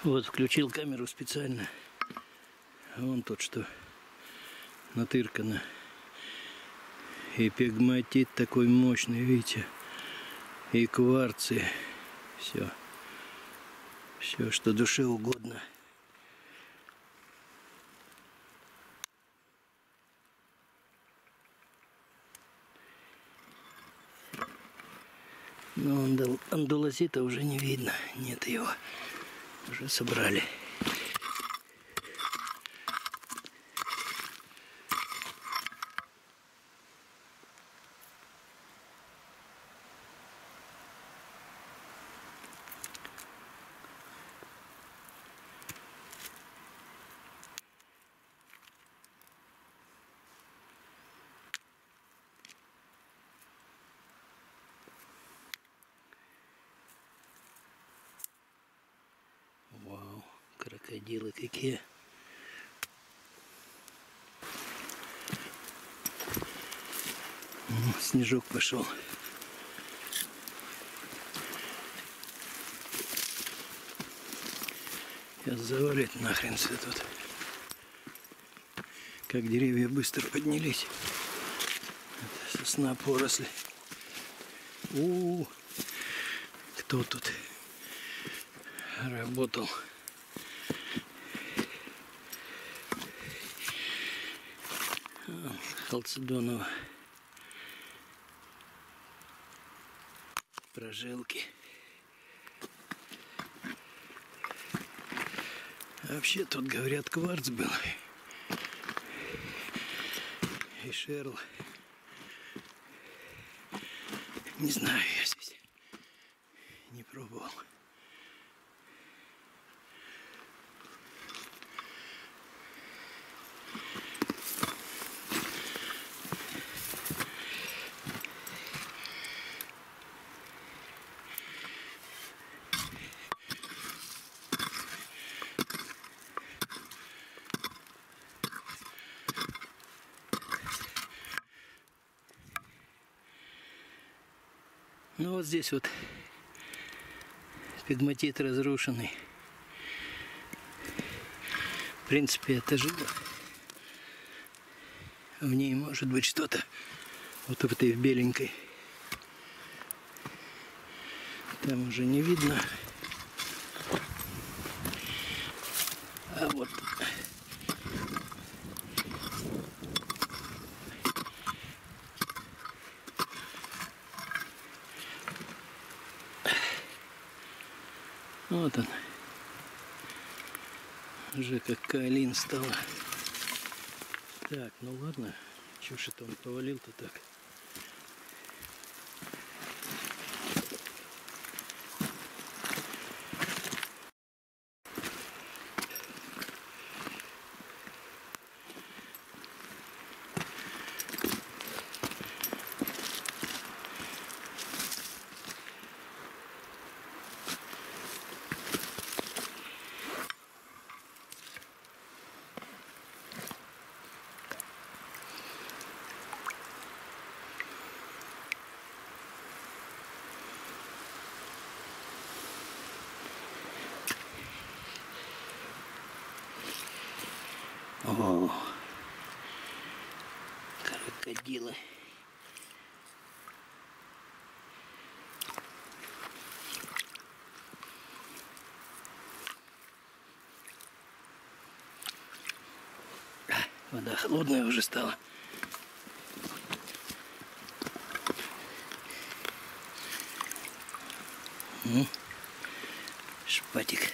Вот, включил камеру специально. Вон тот, что натыркано. И пегматит такой мощный, видите? И кварцы. Все. Все, что душе угодно. Но андулозита уже не видно. Нет его. Уже собрали. Вау, крокодилы какие. Снежок пошел. Сейчас завалит нахрен все тут. Как деревья быстро поднялись. Это сосна поросли. Кто тут работал? Халцедонова. Прожилки. Вообще тут, говорят, кварц был. И шерл. Не знаю, я здесь не пробовал. Ну вот здесь вот пегматит разрушенный. В принципе, это жила. В ней может быть что-то. Вот в этой беленькой. Там уже не видно. А вот вот он. Уже как каолин стало. Так, ну ладно. Чего ж это он повалил-то так? О, крокодилы. Вода холодная уже стала. Шпатик.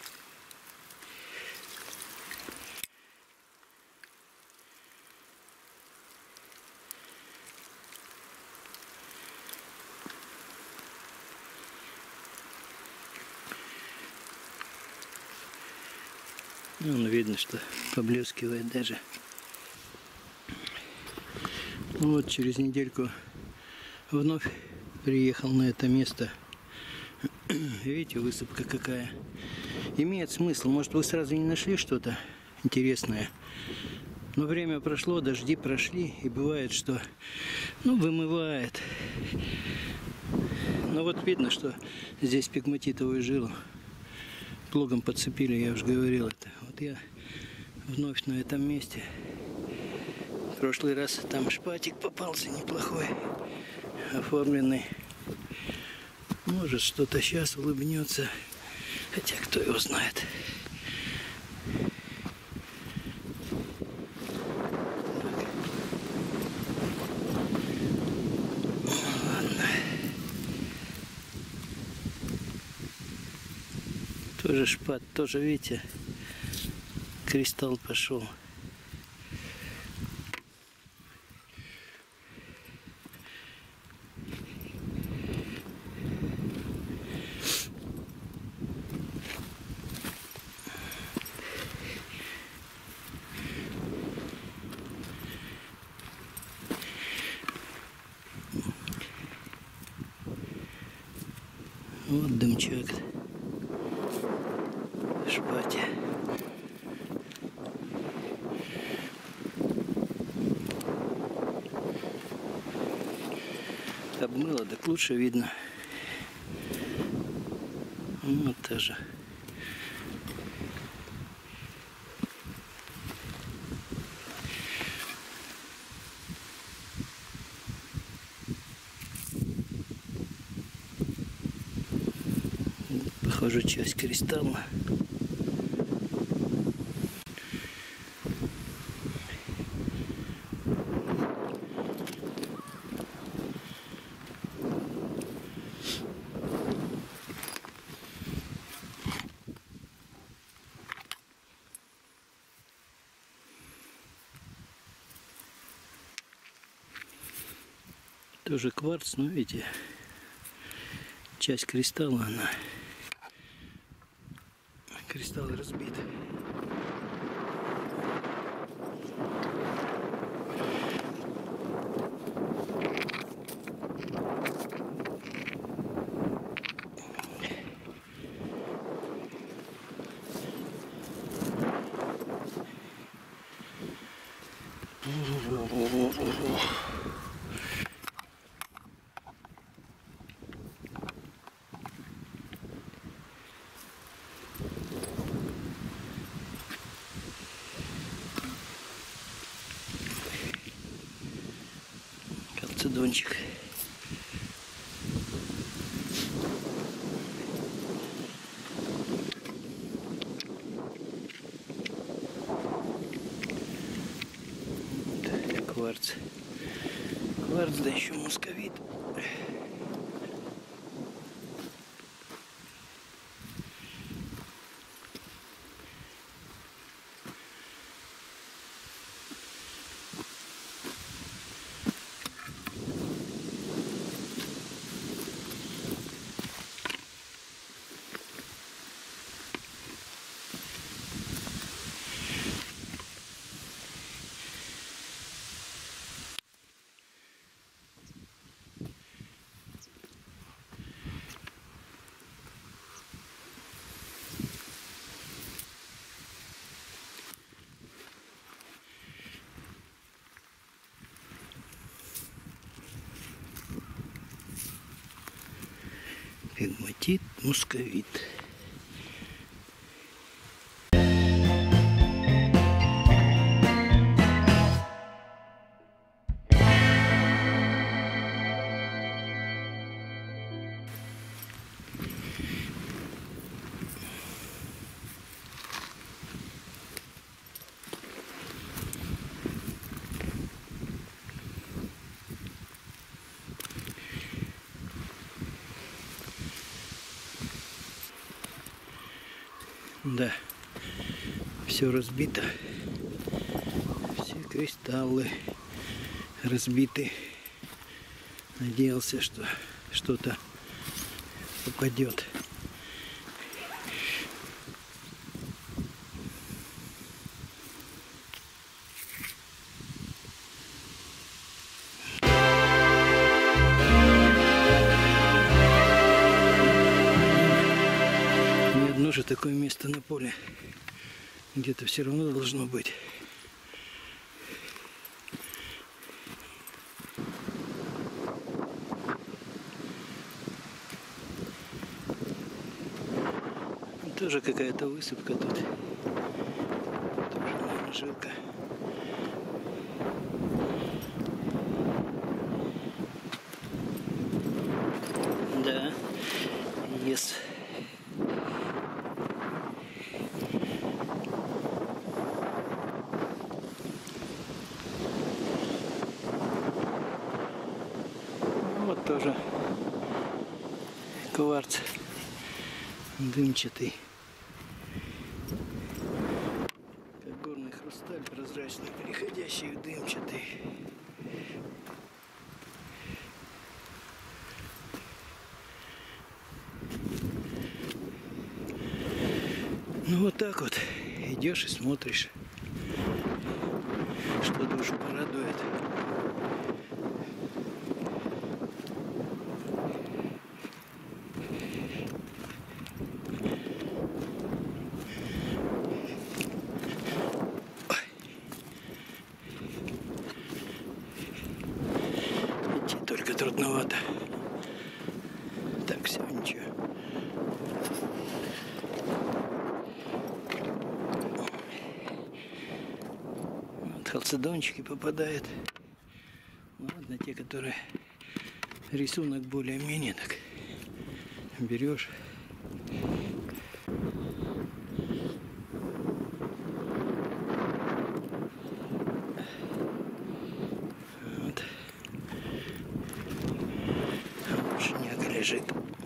Ну, видно, что поблескивает даже. Ну, вот через недельку вновь приехал на это место. Видите, высыпка какая. Имеет смысл. Может, вы сразу не нашли что-то интересное. Но время прошло, дожди прошли. И бывает, что вымывает. Но вот видно, что здесь пегматитовую жилу плугом подцепили, я уже говорил это. Вот я вновь на этом месте. В прошлый раз там шпатик попался неплохой, оформленный. Может, что-то сейчас улыбнется, хотя кто его знает. Тоже шпат, тоже, видите, кристалл пошел. Вот дымчак в шпате. Обмыло, так лучше видно. Вот тоже. Похоже, часть кристалла. Тоже кварц, но видите, часть кристалла, она кристалл разбит. Калцедончик. Кварц. Кварц, да еще мусковит. Пегматит, мусковит. Да, все разбито, все кристаллы разбиты. Надеялся, что что-то попадет. Же такое место на поле где-то все равно должно быть. Тоже какая-то высыпка тут. Тоже, наверное, жилка. Да, есть. Вот тоже кварц дымчатый, как горный хрусталь, прозрачный, переходящий в дымчатый. Ну вот так вот идешь и смотришь, что душу порадует. Идти только трудновато. Так, все, ничего. Вот халцедончики попадают. Ладно, те, которые рисунок более-менее, так берешь. Вот. Шняга лежит.